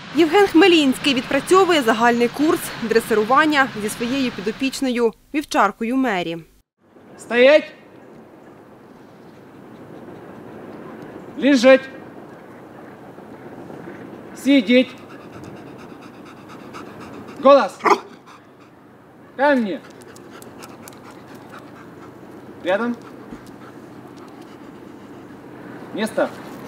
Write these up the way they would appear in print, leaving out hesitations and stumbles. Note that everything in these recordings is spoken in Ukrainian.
Євген Хмелінський відпрацьовує загальний курс дресирування зі своєю підопічною вівчаркою Мері. Стоять! Лежать! Сидеть! Голос! Ко мне! Рядом! Место!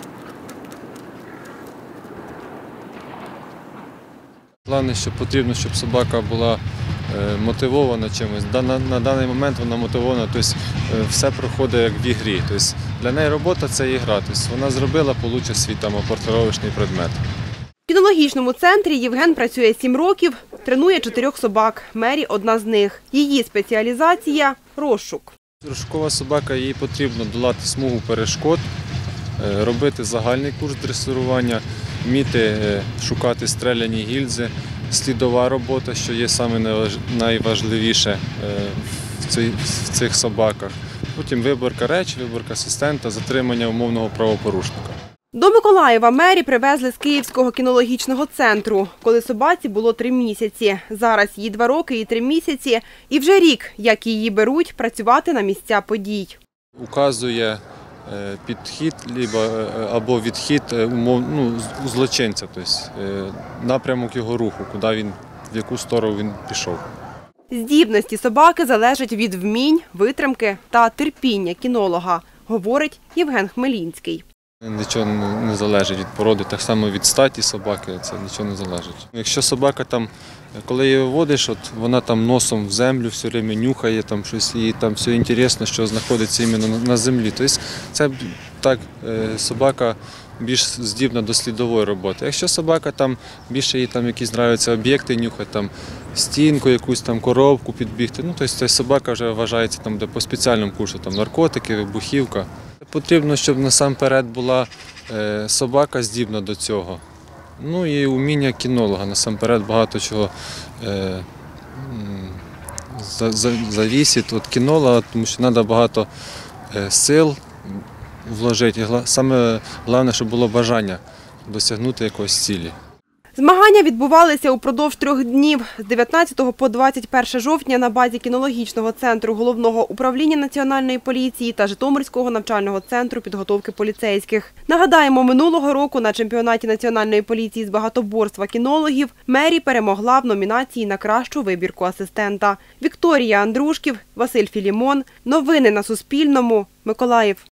Плани, що потрібно, щоб собака була мотивована чимось. На даний момент вона мотивована, тобто все проходить як в ігрі. Тобто для неї робота – це ігра. Тобто вона зробила, отримає свій опорно-тренувальний предмет. В кінологічному центрі Євген працює 7 років, тренує 4 собак. Мері – одна з них. Її спеціалізація – розшук. Розшукова собака, їй потрібно долати смугу перешкод, робити загальний курс дресирування, вміти шукати стреляні гільзи, слідова робота, що є найважливіше в цих собаках. Потім виборка речі, виборка асистента, затримання умовного правопорушника. До Миколаєва Мері привезли з Київського кінологічного центру, коли собаці було 3 місяці. Зараз їй 2 роки і 3 місяці. І вже рік, як її беруть працювати на місця подій. Указує підхід або відхід злочинця, тобто напрямок його руху, в яку сторону він пішов. Здібності собаки залежать від вмінь, витримки та терпіння кінолога, говорить Євген Хмелінський. Нічого не залежить від породи, так само від статі собаки, це нічого не залежить. Якщо собака, коли її виводиш, вона носом в землю все время нюхає, щось, їй все цікаво, що знаходиться іменно на землі. Тобто це так, собака більш здібна до слідової роботи. Якщо собака, більше їй якісь подобаються об'єкти нюхати, стінку, якусь коробку підбігти, тобто собака вже вважається по спеціальному курсу, наркотики, вибухівка. Потрібно, щоб насамперед була собака здібна до цього. Ну і вміння кінолога. Насамперед багато чого залежить від кінолога, тому що треба багато сил вложити. Саме головне, щоб було бажання досягнути якоїсь цілі. Змагання відбувалися упродовж 3 днів – з 19 по 21 жовтня на базі кінологічного центру Головного управління Національної поліції та Житомирського навчального центру підготовки поліцейських. Нагадаємо, минулого року на чемпіонаті Національної поліції з багатоборства кінологів Мері перемогла в номінації на кращу вибірку асистента. Вікторія Андрушків, Василь Філімон. Новини на Суспільному. Миколаїв.